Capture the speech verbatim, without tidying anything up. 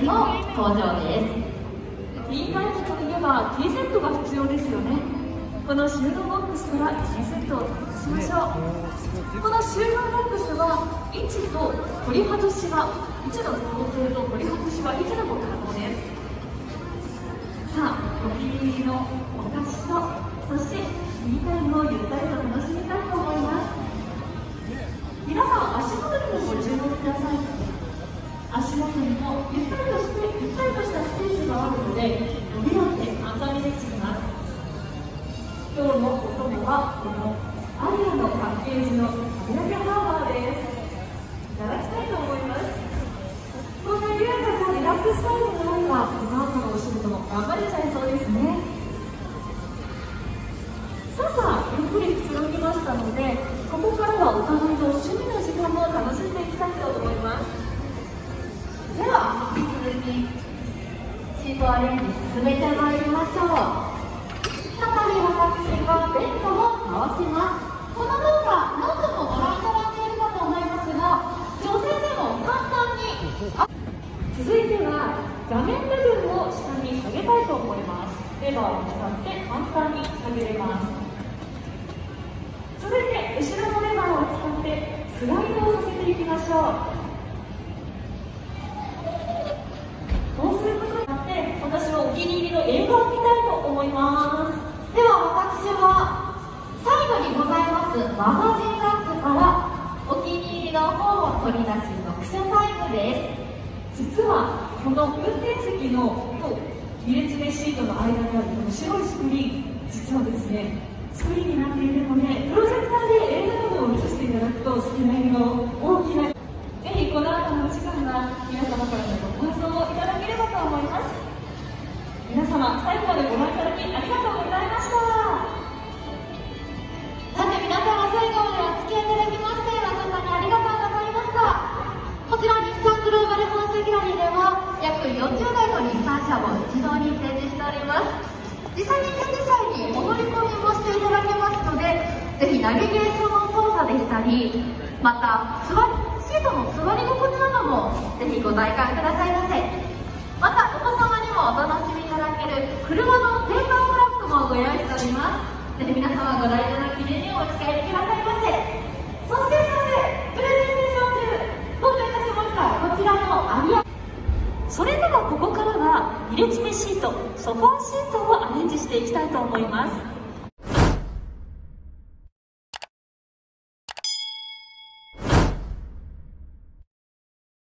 の登場です。 ティータイプといえばティーセットが必要ですよね。この収納ボックスからティーセットを取り出しましょう。この収納ボックスは位置と取り外しが位置の調整と取り外しはいつでも可能です。さあ、お気に入りのお菓子とそしてティータイムをゆったりと楽しみたいと思います。皆さん、足元にもご注目ください。足元にもゆったりとしてゆったりとしたスペースがあるので伸びなくて簡単にできています。今日のお供はこのアリアのパッケージの歯磨きハーバーです。いただきたいと思います。こんな優雅なリラックスタイルのあればこの後のお仕事も頑張れちゃいそうですね。さあさあ、ゆっくりくつろぎましたので、ここからはお互いの趣味の時間も楽しんでいきたいと思います。 では引き続きシートアレンジ進めてまいりましょう。再び私がベッドを倒します。この動画何度もご覧いただいているかと思いますが、女性でも簡単に続いては座面部分を下に下げたいと思います。レバーを使って簡単に下げれます。続いて後ろのレバーを使ってスライドをさせていきましょう。こうすることによって私はお気に入りの映画を見たいと思います。 では私は最後にございますマガジンラックからお気に入りの本を取り出し読書タイムです。 実はこの運転席のと入れ詰めシートの間にあるこの白いスクリーン、実はですねスクリーンになっているのでプロジェクターで映画などを映していただくとスクリーンの大きな、ぜひこの後の時間は皆様からのご感想をいただければと思います。皆様最後までご覧いただきありがとうございました。 さて皆様、最後までお付き合いいただきまして誠にありがとうございました。こちら日産グローバルフォースギャラリーでは約よんじゅうだいの日産車を一堂に展示しております。実際に展示車にお乗り込みもしていただけますので、ぜひナビゲーションの操作でしたり、また座りシートの座り心地などもぜひご体感くださいませ。またお子様にもお楽しみいただける車のペーパークラフトもご用意しております。ぜひ皆様ご来場の記念にお持ち帰りくださいませ。そしてそしてプレゼンテーション中登場いたしましたこちらのアリア、 それではここからは入れ詰めシート、ソファーシートをアレンジしていきたいと思います。